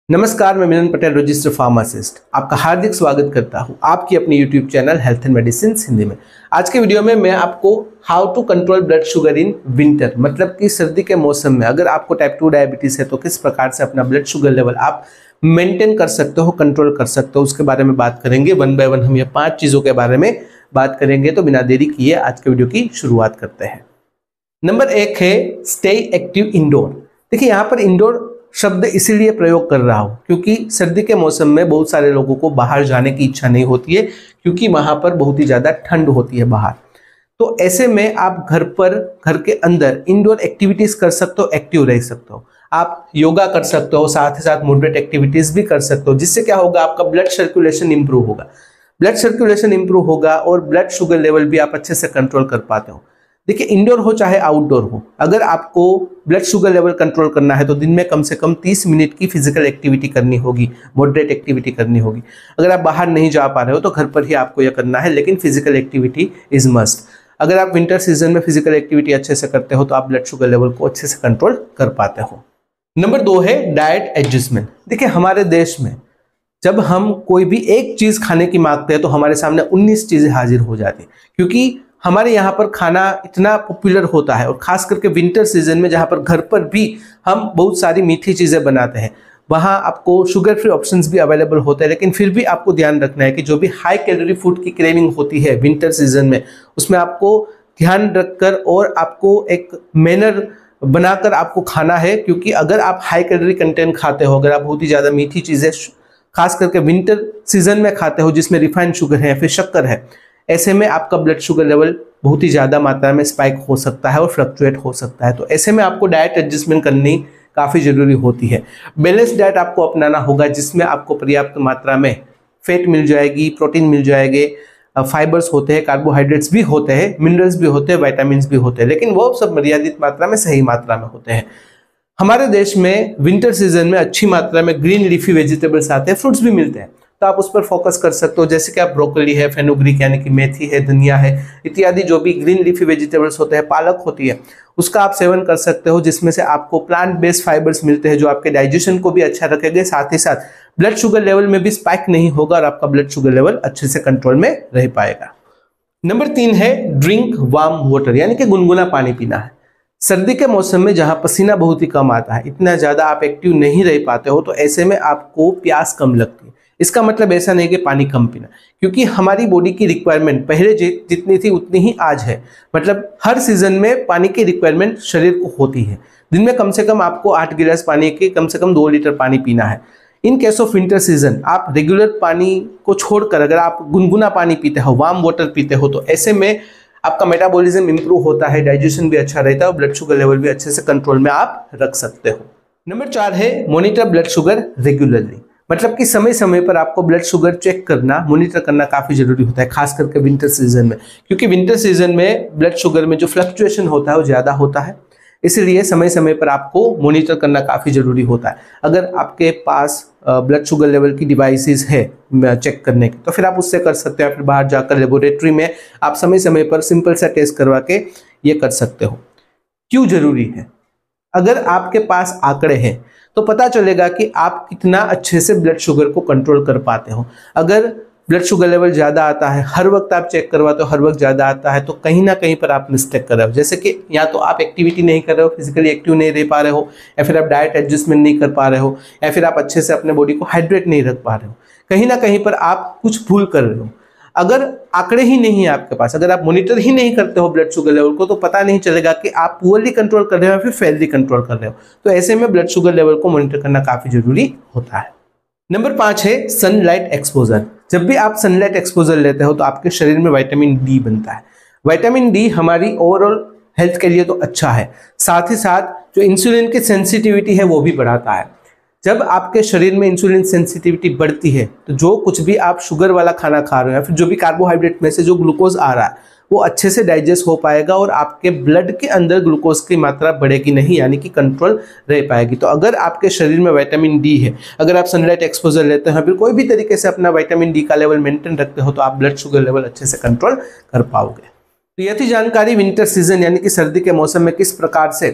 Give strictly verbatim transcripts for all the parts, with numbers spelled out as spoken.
नमस्कार, मैं मिलन Patel, registered pharmacist, आपका हार्दिक स्वागत करता हूं आपकी अपनी YouTube channel health and medicine Hindi में। आज के वीडियो में मैं आपको how to control blood sugar in winter, मतलब कि सर्दी के मौसम में अगर आपको टाइप टू डायबिटीज है तो किस प्रकार से अपना ब्लड शुगर लेवल आप मेंटेन कर सकते हो, कंट्रोल कर सकते हो, उसके बारे में बात करेंगे। वन बाय वन हम ये पांच चीज़ों के बारे में बात करेंगे। तो बिना देरी किए आज के वीडियो की शुरुआत करते हैं। नंबर एक है स्टे एक्टिव इंडोर। देखिए, यहाँ पर इंडोर शब्द इसीलिए प्रयोग कर रहा हूं क्योंकि सर्दी के मौसम में बहुत सारे लोगों को बाहर जाने की इच्छा नहीं होती है क्योंकि वहां पर बहुत ही ज्यादा ठंड होती है बाहर। तो ऐसे में आप घर पर, घर के अंदर इंडोर एक्टिविटीज कर सकते हो, एक्टिव रह सकते हो। आप योगा कर सकते हो, साथ ही साथ मॉडरेट एक्टिविटीज भी कर सकते हो, जिससे क्या होगा, आपका ब्लड सर्कुलेशन इंप्रूव होगा। ब्लड सर्कुलेशन इंप्रूव होगा और ब्लड शुगर लेवल भी आप अच्छे से कंट्रोल कर पाते हो। देखिए, इंडोर हो चाहे आउटडोर हो, अगर आपको ब्लड शुगर लेवल कंट्रोल करना है तो दिन में कम से कम तीस मिनट की फिजिकल एक्टिविटी करनी होगी, मॉडरेट एक्टिविटी करनी होगी। अगर आप बाहर नहीं जा पा रहे हो तो घर पर ही आपको यह करना है, लेकिन फिजिकल एक्टिविटी इज मस्ट। अगर आप विंटर सीजन में फिजिकल एक्टिविटी अच्छे से करते हो तो आप ब्लड शुगर लेवल को अच्छे से कंट्रोल कर पाते हो। नंबर दो है डाइट एडजस्टमेंट। देखिए, हमारे देश में जब हम कोई भी एक चीज खाने की मांगते हैं तो हमारे सामने उन्नीस चीजें हाजिर हो जाती है, क्योंकि हमारे यहाँ पर खाना इतना पॉपुलर होता है। और खास करके विंटर सीजन में जहाँ पर घर पर भी हम बहुत सारी मीठी चीज़ें बनाते हैं, वहाँ आपको शुगर फ्री ऑप्शंस भी अवेलेबल होते हैं। लेकिन फिर भी आपको ध्यान रखना है कि जो भी हाई कैलोरी फूड की क्रेविंग होती है विंटर सीजन में, उसमें आपको ध्यान रखकर और आपको एक मैनर बनाकर आपको खाना है। क्योंकि अगर आप हाई कैलोरी कंटेंट खाते हो, अगर आप बहुत ही ज़्यादा मीठी चीज़ें खास करके विंटर सीजन में खाते हो जिसमें रिफाइंड शुगर है, फिर शक्कर है, ऐसे में आपका ब्लड शुगर लेवल बहुत ही ज़्यादा मात्रा में स्पाइक हो सकता है और फ्लक्चुएट हो सकता है। तो ऐसे में आपको डाइट एडजस्टमेंट करनी काफ़ी ज़रूरी होती है। बैलेंस डाइट आपको अपनाना होगा जिसमें आपको पर्याप्त मात्रा में फैट मिल जाएगी, प्रोटीन मिल जाएंगे, फाइबर्स होते हैं, कार्बोहाइड्रेट्स भी होते हैं, मिनरल्स भी होते हैं, विटामिन्स भी होते हैं, लेकिन वो सब मर्यादित मात्रा में, सही मात्रा में होते हैं। हमारे देश में विंटर सीजन में अच्छी मात्रा में ग्रीन लीफी वेजिटेबल्स आते हैं, फ्रूट्स भी मिलते हैं, तो आप उस पर फोकस कर सकते हो। जैसे कि आप ब्रोकली है, फेनुग्रीक यानी कि मेथी है, धनिया है, इत्यादि जो भी ग्रीन लीफी वेजिटेबल्स होते हैं, पालक होती है, उसका आप सेवन कर सकते हो, जिसमें से आपको प्लांट बेस्ड फाइबर्स मिलते हैं जो आपके डाइजेशन को भी अच्छा रखेंगे, साथ ही साथ ब्लड शुगर लेवल में भी स्पाइक नहीं होगा और आपका ब्लड शुगर लेवल अच्छे से कंट्रोल में रह पाएगा। नंबर तीन है ड्रिंक वार्म वाटर, यानी कि गुनगुना पानी पीना है। सर्दी के मौसम में जहां पसीना बहुत ही कम आता है, इतना ज्यादा आप एक्टिव नहीं रह पाते हो, तो ऐसे में आपको प्यास कम लगती है। इसका मतलब ऐसा नहीं कि पानी कम पीना, क्योंकि हमारी बॉडी की रिक्वायरमेंट पहले जितनी थी उतनी ही आज है। मतलब हर सीजन में पानी की रिक्वायरमेंट शरीर को होती है। दिन में कम से कम आपको आठ गिलास पानी के कम से कम दो लीटर पानी पीना है। In case of winter season आप रेगुलर पानी को छोड़कर अगर आप गुनगुना पानी पीते हो, वार्म वाटर पीते हो, तो ऐसे में आपका मेटाबॉलिज्म इंप्रूव होता है, डाइजेशन भी अच्छा रहता है और ब्लड शुगर लेवल भी अच्छे से कंट्रोल में आप रख सकते हो। नंबर चार है मॉनिटर ब्लड शुगर रेगुलरली, मतलब कि समय समय पर आपको ब्लड शुगर चेक करना, मॉनिटर करना काफ़ी ज़रूरी होता है, खास करके विंटर सीजन में, क्योंकि विंटर सीजन में ब्लड शुगर में जो फ्लक्चुएशन होता है वो ज़्यादा होता है। इसलिए समय समय पर आपको मॉनिटर करना काफ़ी ज़रूरी होता है। अगर आपके पास ब्लड शुगर लेवल की डिवाइसेस है चेक करने की, तो फिर आप उससे कर सकते हो, फिर बाहर जाकर लेबोरेटरी में आप समय समय पर सिंपल सा टेस्ट करवा के ये कर सकते हो। क्यों ज़रूरी है? अगर आपके पास आंकड़े हैं तो पता चलेगा कि आप कितना अच्छे से ब्लड शुगर को कंट्रोल कर पाते हो। अगर ब्लड शुगर लेवल ज़्यादा आता है, हर वक्त आप चेक करवाते हो, हर वक्त ज़्यादा आता है, तो कहीं ना कहीं पर आप मिस्टेक कर रहे हो। जैसे कि या तो आप एक्टिविटी नहीं कर रहे हो, फिजिकली एक्टिव नहीं रह पा रहे हो, या फिर आप डाइट एडजस्टमेंट नहीं कर पा रहे हो, या फिर आप अच्छे से अपने बॉडी को हाइड्रेट नहीं रख पा रहे हो। कहीं ना कहीं पर आप कुछ भूल कर रहे हो। अगर आंकड़े ही नहीं है आपके पास, अगर आप मॉनिटर ही नहीं करते हो ब्लड शुगर लेवल को, तो पता नहीं चलेगा कि आप पुअरली कंट्रोल कर रहे हो या फिर फेयरली कंट्रोल कर रहे हो। तो ऐसे में ब्लड शुगर लेवल को मॉनिटर करना काफ़ी जरूरी होता है। नंबर पाँच है सनलाइट एक्सपोजर। जब भी आप सनलाइट एक्सपोजर लेते हो तो आपके शरीर में विटामिन डी बनता है। विटामिन डी हमारी ओवरऑल हेल्थ के लिए तो अच्छा है, साथ ही साथ जो इंसुलिन की सेंसिटिविटी है वो भी बढ़ाता है। जब आपके शरीर में इंसुलिन सेंसिटिविटी बढ़ती है तो जो कुछ भी आप शुगर वाला खाना खा रहे हो या फिर जो भी कार्बोहाइड्रेट में से जो ग्लूकोज आ रहा है वो अच्छे से डाइजेस्ट हो पाएगा और आपके ब्लड के अंदर ग्लूकोज की मात्रा बढ़ेगी नहीं, यानी कि कंट्रोल रह पाएगी। तो अगर आपके शरीर में विटामिन डी है, अगर आप सनलाइट एक्सपोजर लेते हैं, फिर कोई भी तरीके से अपना विटामिन डी का लेवल मेंटेन रखते हो, तो आप ब्लड शुगर लेवल अच्छे से कंट्रोल कर पाओगे। तो यह थी जानकारी विंटर सीजन यानी कि सर्दी के मौसम में किस प्रकार से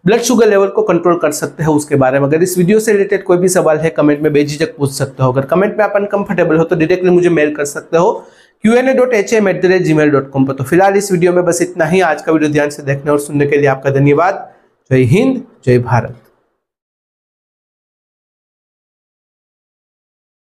ब्लड शुगर लेवल को कंट्रोल कर सकते हो उसके बारे में। अगर इस वीडियो से रिलेटेड कोई भी सवाल है कमेंट में बेझिझक पूछ सकते हो। अगर कमेंट में आप अनकंफर्टेबल हो तो डायरेक्टली मुझे मेल कर सकते हो Q N A dot H M at the rate Gmail dot com पर। तो फिलहाल इस वीडियो में बस इतना ही। आज का वीडियो ध्यान से देखने और सुनने के लिए आपका धन्यवाद। जय हिंद, जय भारत।